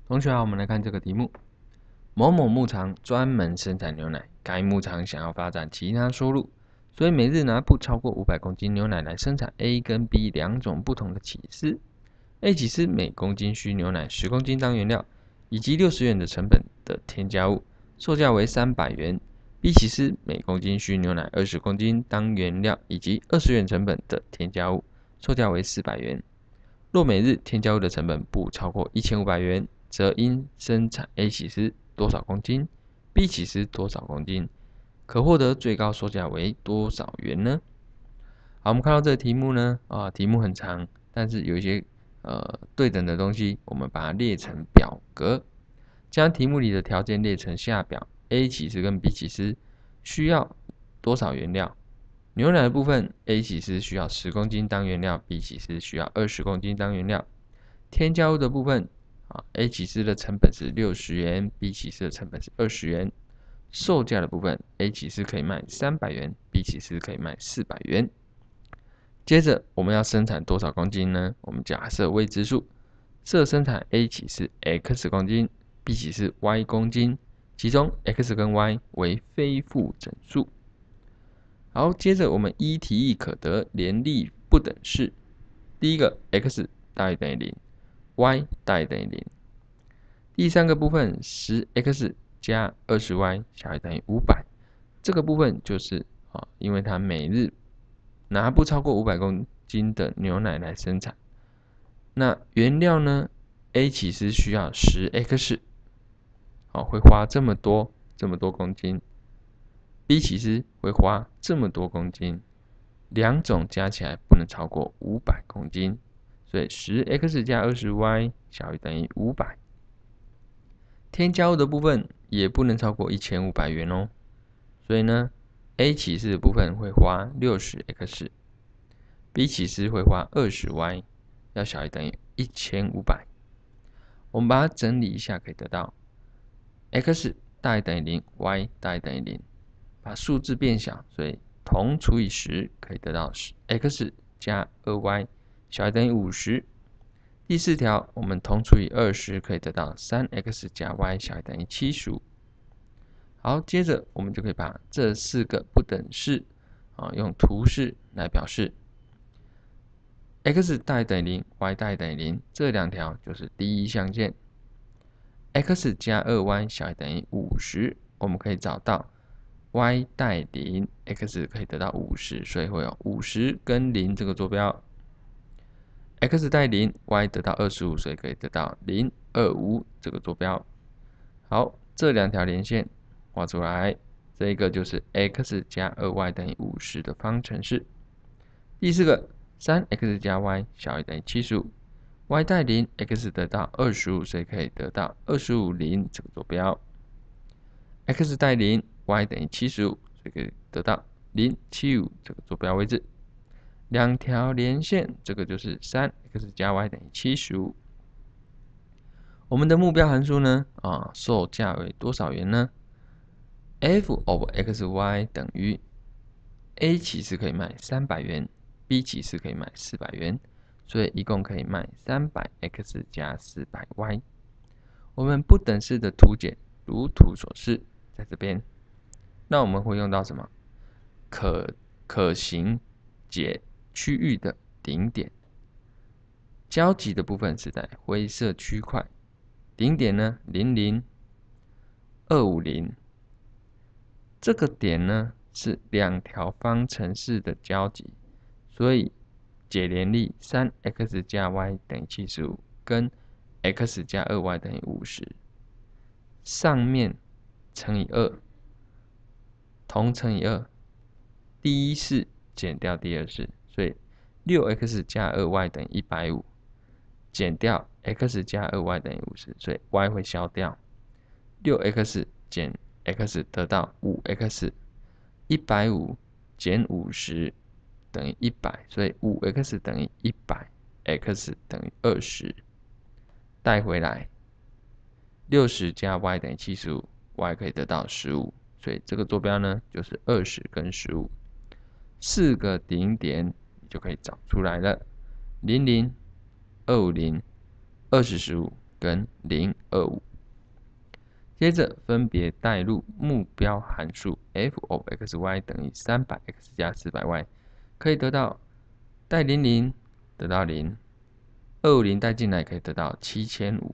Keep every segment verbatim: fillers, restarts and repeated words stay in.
同学好，我们来看这个题目：某某牧场专门生产牛奶，该牧场想要发展其他收入，所以每日拿不超过五百公斤牛奶来生产 A 跟 B 两种不同的起司。A 起司每公斤需牛奶十公斤当原料，以及六十元的成本的添加物，售价为三百元。B 起司每公斤需牛奶二十公斤当原料，以及二十元成本的添加物，售价为四百元。若每日添加物的成本不超过一千五百元，则应生产 A 起司多少公斤 ，B 起司多少公斤，可获得最高售价为多少元呢？好，我们看到这个题目呢，啊，题目很长，但是有一些呃对等的东西，我们把它列成表格，将题目里的条件列成下表。A 起司跟 B 起司需要多少原料？牛奶的部分 ，A 起司需要十公斤当原料 ，B 起司需要二十公斤当原料。添加物的部分啊 ，A 起司的成本是六十元 ，B 起司的成本是二十元。售价的部分 ，A 起司可以卖三百元 ，B 起司可以卖四百元。接着我们要生产多少公斤呢？我们假设未知数，设生产 A 起司 x 公斤 ，B 起司 y 公斤，其中 x 跟 y 为非负整数。好，接着我们依题意可得联立不等式。第一个 x 大于等于零 ，y 大于等于零。第三个部分 十 x 加 二十 y 小于等于五百，这个部分就是啊，因为它每日拿不超过五百公斤的牛奶来生产。那原料呢 ？A 起司需要 十 x， 好，会花这么多这么多公斤。B 起司会花这么多公斤，两种加起来不能超过五百公斤，所以 十 x 加 二十 y 小于等于五百。添加物的部分也不能超过一千五百元哦，所以呢 ，A 起司的部分会花 六十 x，B 起司会花 二十 y， 要小于等于一千五百。我们把它整理一下，可以得到 x 大于等于零 ，y 大于等于零。把数字变小，所以同除以十可以得到 x 加 二 y 小于等于五十。第四条，我们同除以二十可以得到 三 x 加 y 小于等于七十五。好，接着我们就可以把这四个不等式啊用图示来表示。x 大于等于零 ，y 大于等于零，这两条就是第一象限。x 加 二 y 小于等于五十，我们可以找到 y 大于零 ，x 可以得到五十，所以会有五十跟零这个坐标。x 大于零 ，y 得到二十五，所以可以得到零、二十五这个坐标。好，这两条连线画出来，这一个就是 x 加 二 y 等于五十的方程式。第四个 ，三 x 加 y 小于等于七十五 ，y 大于零 ，x 得到二十五，所以可以得到二十五零这个坐标。x 大于零 ，y 等于七十五，所以可以得到零、七十五这个坐标位置。两条连线，这个就是 三 x 加 y 等于七十五。我们的目标函数呢？啊，售价为多少元呢 ？f of xy 等于 A 起司可以卖三百元 ，B 起司可以卖四百元，所以一共可以卖三百 x 加四百 y。我们不等式的图解如图所示，在这边。那我们会用到什么？可可行解区域的顶点，交集的部分是在灰色区块，顶点呢零零、二五零，这个点呢是两条方程式的交集，所以解联立 三 x 加 y 等于七十五，跟 x 加 二 y 等于五十，上面乘以二，同乘以二，第一式减掉第二式，所以 六 x 加 二 y 等于一百五，减掉 x 加 二 y 等于五十，所以 y 会消掉， 六 x 减 x 得到 五 x， 一百五减五十等于一百，所以 五 x 等于一百 ，x 等于二十，带回来，六十加 y 等于七十五 ，y 可以得到十五，所以这个坐标呢就是二十跟十五，四个顶点你就可以找出来了，零零、二五零、二十、十五跟零二五。接着分别代入目标函数 f of xy 等于 三百x 加 四百y， 可以得到代零零得到零， 二百五十带进来可以得到七千五百，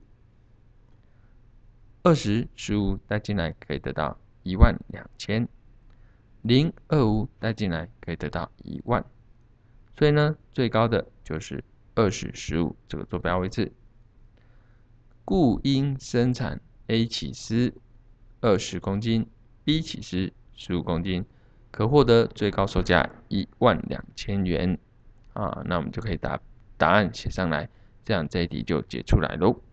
二十、十五带进来可以得到一万两千，零、二十五带进来可以得到一万。所以呢，最高的就是二十、十五这个坐标位置。故应生产 A 起司二十公斤 ，B 起司十五公斤，可获得最高售价一万两千元。啊，那我们就可以把答案写上来，这样这一题就解出来喽。